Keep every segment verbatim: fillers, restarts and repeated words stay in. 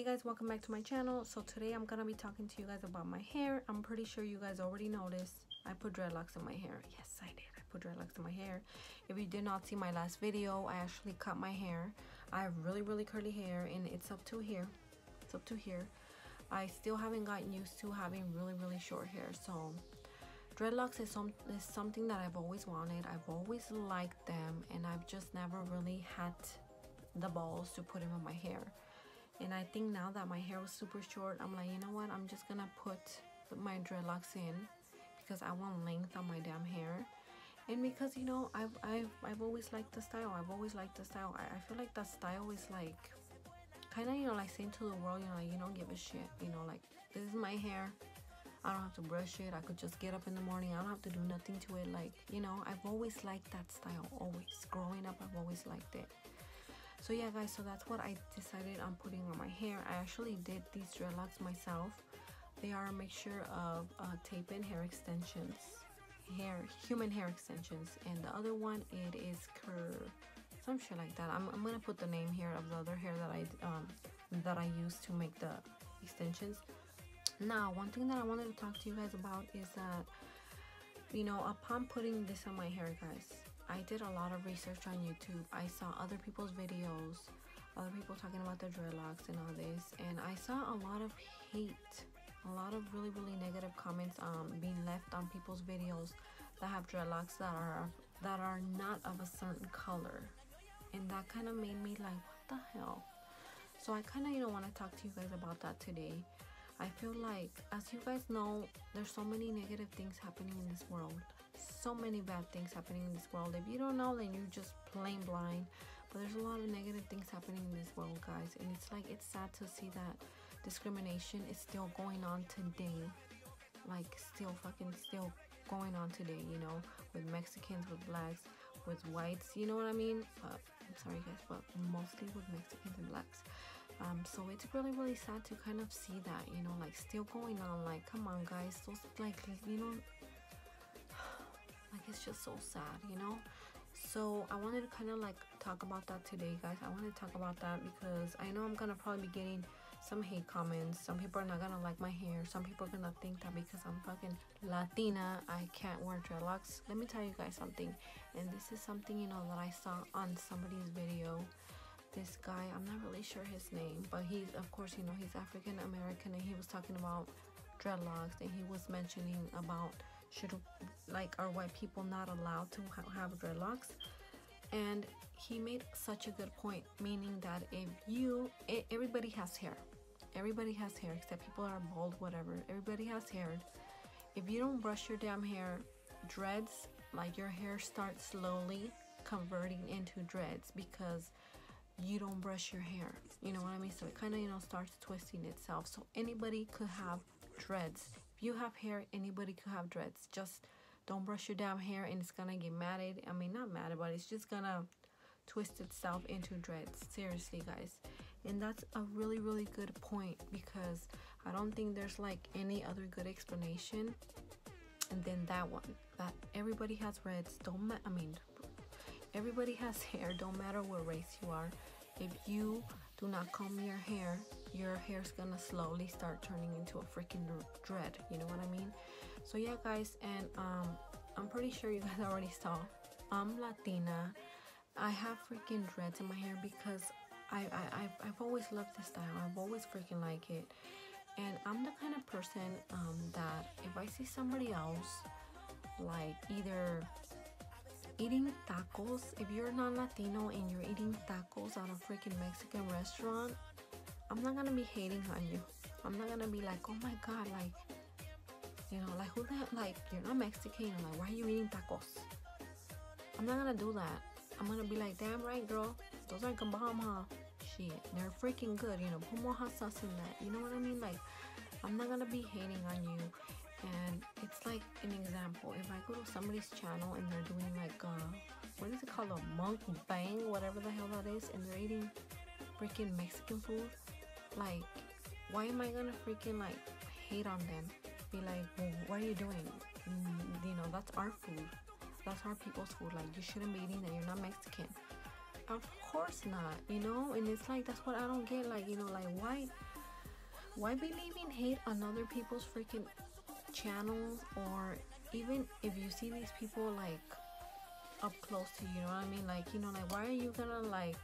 guys, welcome back to my channel. So today I'm gonna be talking to you guys about my hair. I'm pretty sure you guys already noticed I put dreadlocks in my hair. Yes, I did. I put dreadlocks in my hair. If you did not see my last video, I actually cut my hair. I have really really curly hair and it's up to here. It's up to here. I still haven't gotten used to having really really short hair. So dreadlocks is, some, is something that I've always wanted. I've always liked them and I've just never really had the balls to put them in my hair. And I think now that my hair was super short, I'm like, you know what, I'm just gonna put my dreadlocks in because I want length on my damn hair. And because, you know, I've, I've, I've always liked the style. I've always liked the style. I, I feel like that style is like kind of, you know, like saying to the world, you know, like, you don't give a shit, you know, like, this is my hair. I don't have to brush it. I could just get up in the morning. I don't have to do nothing to it. Like, you know, I've always liked that style. Always. Growing up, I've always liked it. So yeah guys, so that's what I decided on putting on my hair. I actually did these dreadlocks myself. They are a mixture of uh, tape-in hair extensions, hair human hair extensions, and the other one, it is curve, some shit like that. I'm, I'm gonna put the name here of the other hair that I um that I used to make the extensions. Now, one thing that I wanted to talk to you guys about is that, you know, upon putting this on my hair, guys, I did a lot of research on YouTube. I saw other people's videos, other people talking about their dreadlocks and all this, and I saw a lot of hate, a lot of really really negative comments um being left on people's videos that have dreadlocks that are that are not of a certain color, and that kind of made me like, what the hell? So I kind of, you know, want to talk to you guys about that today. I feel like, as you guys know, there's so many negative things happening in this world. So many bad things happening in this world. If you don't know, then you're just plain blind. But there's a lot of negative things happening in this world, guys. And it's like, it's sad to see that discrimination is still going on today. Like, still fucking still going on today, you know, with Mexicans, with blacks, with whites, you know what I mean? But I'm sorry guys, but mostly with Mexicans and blacks. Um, so it's really really sad to kind of see that, you know, like still going on. Like, come on guys, those, like, you know, like, it's just so sad, you know. So I wanted to kind of like talk about that today, guys. I wanted to talk about that because I know I'm gonna probably be getting some hate comments. Some people are not gonna like my hair. Some people are gonna think that because I'm fucking Latina, I can't wear dreadlocks. Let me tell you guys something, and this is something, you know, that I saw on somebody's video. This guy, I'm not really sure his name, but he's, of course, you know, he's African American, and he was talking about dreadlocks, and he was mentioning about, should, like, are white people not allowed to ha have dreadlocks? And he made such a good point, meaning that if you, it, everybody has hair, everybody has hair, except people are bald, whatever, everybody has hair. If you don't brush your damn hair, dreads, like, your hair starts slowly converting into dreads because you don't brush your hair, you know what I mean? So it kind of, you know, starts twisting itself. So anybody could have dreads. If you have hair, anybody could have dreads. Just don't brush your damn hair and it's gonna get matted. I mean, not matted, but it's just gonna twist itself into dreads. Seriously guys. And that's a really really good point, because I don't think there's like any other good explanation and then that one, that everybody has dreads. Don't ma I mean everybody has hair, don't matter what race you are. If you do not comb your hair, your hair's gonna slowly start turning into a freaking dread, you know what I mean? So yeah guys, and um I'm pretty sure you guys already saw, I'm Latina. I have freaking dreads in my hair because I, I I've, I've always loved this style. I've always freaking like it, and I'm the kind of person um that if I see somebody else like either eating tacos, if you're non-Latino and you're eating tacos at a freaking Mexican restaurant, I'm not gonna be hating on you. I'm not gonna be like, oh my god, like, you know, like, who the hell, like, you're not Mexican, like, why are you eating tacos? I'm not gonna do that. I'm gonna be like, damn right girl, those aren't bomb, huh? Shit, they're freaking good, you know, put more hot sauce in that, you know what I mean? Like, I'm not gonna be hating on you. And it's like an example, if I go to somebody's channel and they're doing like uh what is it called, a mukbang, whatever the hell that is, and they're eating freaking Mexican food, like, why am I gonna freaking like hate on them? Be like, well, what are you doing? Mm, you know, that's our food, that's our people's food, like, you shouldn't be eating that, you're not Mexican. Of course not, you know. And it's like, that's what I don't get, like, you know, like, why Why be leaving hate on other people's freaking channels? Or even if you see these people like up close to you, you know what I mean? Like, you know, like, why are you gonna like,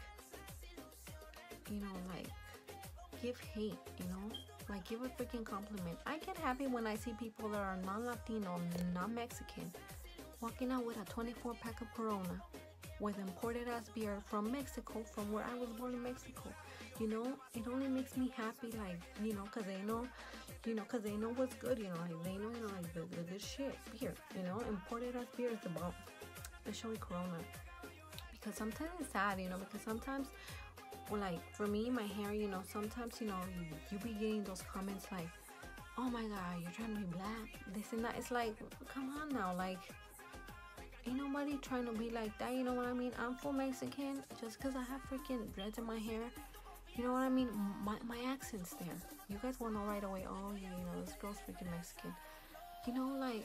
you know, like give hate, you know? Like, give a freaking compliment. I get happy when I see people that are non-Latino, non-Mexican, walking out with a twenty-four pack of Corona with imported ass beer from Mexico, from where I was born in Mexico. You know, it only makes me happy, like, you know, because they know, you know, because they know what's good, you know, like, they know, you know, like, the, the good shit beer, you know, imported ass beer is the bomb, especially Corona. Because sometimes it's sad, you know, because sometimes, well, like, for me, my hair, you know, sometimes, you know, you, you be getting those comments like, oh my god, you're trying to be black, this and that. It's like, come on now, like, ain't nobody trying to be like that, you know what I mean? I'm full Mexican. Just because I have freaking dreads in my hair, you know what I mean? My, my accent's there. You guys will know right away, oh yeah, you know, this girl's freaking Mexican. You know, like,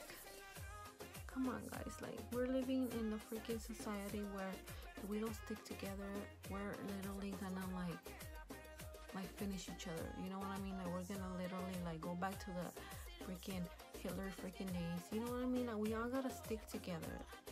come on guys, like, we're living in the freaking society where if we don't stick together, we're literally gonna like like finish each other, you know what I mean? Like, we're gonna literally like go back to the freaking Hitler freaking days, you know what I mean? Like, we all gotta stick together.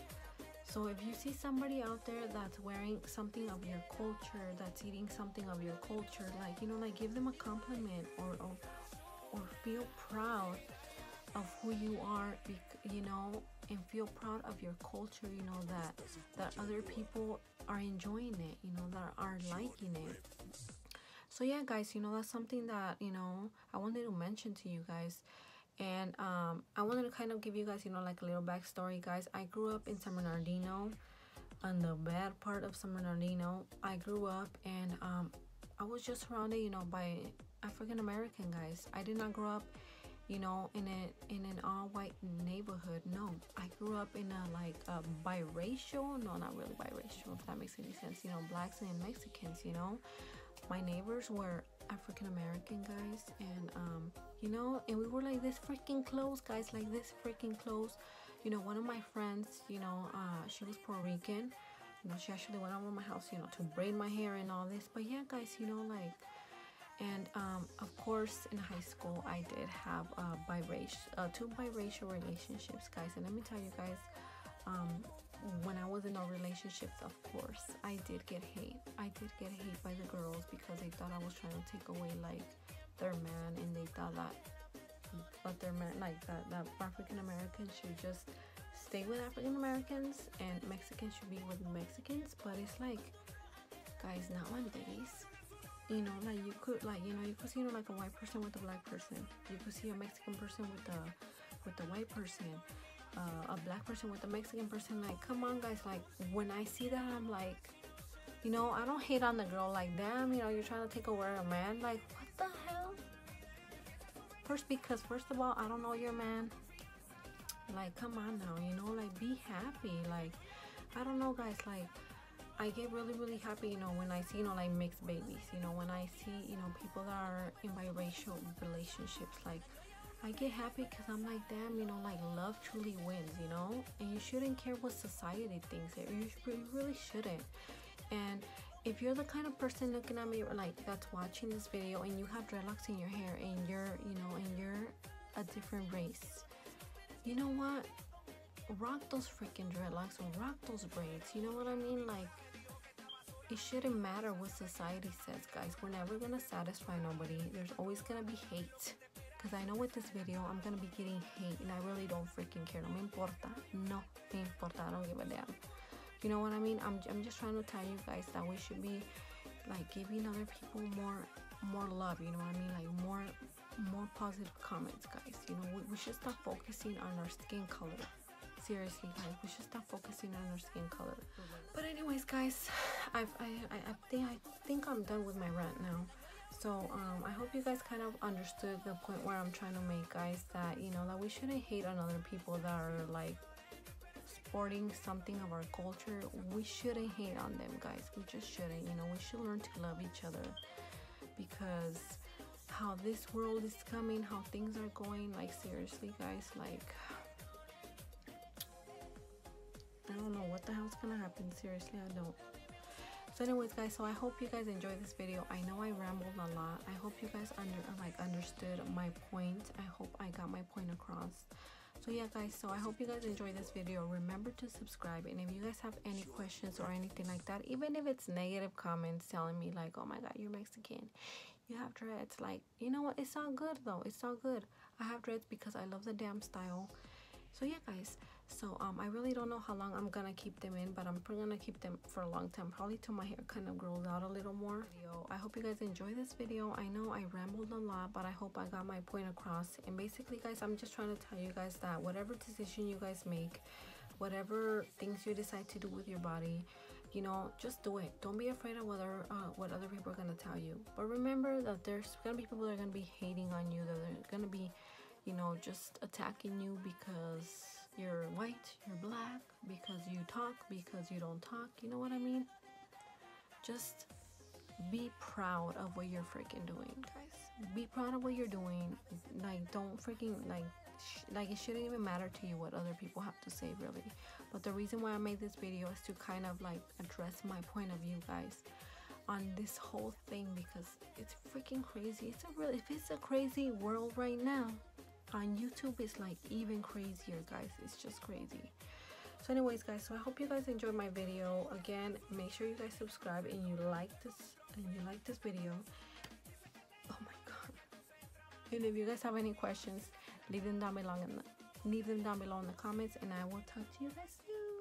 So if you see somebody out there that's wearing something of your culture, that's eating something of your culture, like, you know, like, give them a compliment, or or, or feel proud of who you are, you know, and feel proud of your culture, you know, that that other people are enjoying it, you know, that are liking it. So yeah guys, you know, that's something that, you know, I wanted to mention to you guys. And um I wanted to kind of give you guys, you know, like a little backstory, guys. I grew up in San Bernardino, on the bad part of San Bernardino. I grew up, and um I was just surrounded, you know, by African American guys. I did not grow up, you know, in a in an all white neighborhood. No, I grew up in a like a biracial, no, not really biracial, if that makes any sense, you know, blacks and Mexicans, you know. My neighbors were African American guys, and um you know, and we were like this freaking close, guys, like this freaking close. You know, one of my friends, you know, uh she was Puerto Rican. You know, she actually went over my house, you know, to braid my hair and all this. But yeah guys, you know, like, and um of course in high school I did have uh biracial uh, two biracial relationships, guys. And let me tell you guys, um when I was in those relationships, of course I did get hate. I did get hate by the girls because they thought I was trying to take away like their man, and they thought that but their man, like that that African Americans should just stay with African Americans and Mexicans should be with Mexicans. But it's like, guys, nowadays, you know, like, you could, like, you know, you could see, you know, like a white person with a black person. You could see a Mexican person with a with a white person, uh, a black person with a Mexican person. Like, come on guys, like, when I see that, I'm like, you know, I don't hate on the girl, like, damn, you know, you're trying to take away a man, like, what the hell? First, because first of all, I don't know your man. Like, come on now, you know, like, be happy. Like, I don't know guys, like, I get really really happy, you know, when I see, you know, like, mixed babies, you know, when I see, you know, people that are in biracial relationships. Like, I get happy because I'm like, damn, you know, like, love truly wins, you know. And you shouldn't care what society thinks. You, you really shouldn't. And if you're the kind of person looking at me, like, that's watching this video, and you have dreadlocks in your hair, and you're, you know, and you're a different race, you know what, rock those freaking dreadlocks, or rock those braids, you know what I mean? Like, it shouldn't matter what society says, guys. We're never gonna satisfy nobody. There's always gonna be hate. Because I know with this video, I'm gonna be getting hate, and I really don't freaking care. No me importa. No me importa. I don't give a damn. You know what I mean? I'm, I'm just trying to tell you guys that we should be, like, giving other people more more love, you know what I mean? Like, more more positive comments, guys. You know, we, we should stop focusing on our skin color. Seriously, guys, we should stop focusing on our skin color. But anyways, guys, I've, I, I, I think I think I'm done with my rant now. So um, I hope you guys kind of understood the point where I'm trying to make, guys, that, you know, that we shouldn't hate on other people that are, like, sporting something of our culture. We shouldn't hate on them, guys. We just shouldn't. You know, we should learn to love each other, because how this world is coming, how things are going, like, seriously, guys, like, I don't know what the hell's gonna happen. Seriously, I don't. So anyways guys, so I hope you guys enjoyed this video. I know I rambled a lot. I hope you guys under like understood my point. I hope I got my point across. So yeah guys, so I hope you guys enjoyed this video. Remember to subscribe, and if you guys have any questions or anything like that, even if it's negative comments telling me like, oh my god, you're Mexican, you have dreads, like, you know what, it's all good though, it's all good. I have dreads because I love the damn style. So yeah guys, so um I really don't know how long I'm gonna keep them in, but I'm probably gonna keep them for a long time, probably till my hair kind of grows out a little more. I hope you guys enjoy this video. I know I rambled a lot, but I hope I got my point across. And basically guys, I'm just trying to tell you guys that whatever decision you guys make, whatever things you decide to do with your body, you know, just do it. Don't be afraid of whether uh, what other people are gonna tell you. But remember that there's gonna be people that are gonna be hating on you, that are gonna be, you know, just attacking you because you're white, you're black, because you talk, because you don't talk. You know what I mean? Just be proud of what you're freaking doing, guys. Be proud of what you're doing. Like, don't freaking like sh like it shouldn't even matter to you what other people have to say, really. But the reason why I made this video is to kind of like address my point of view, guys, on this whole thing, because it's freaking crazy. It's a really, if it's a crazy world right now, on YouTube it's like even crazier, guys. It's just crazy. So anyways guys, so I hope you guys enjoyed my video. Again, make sure you guys subscribe and you like this and you like this video. Oh my god. And if you guys have any questions, leave them down below in the, leave them down below in the comments, and I will talk to you guys soon.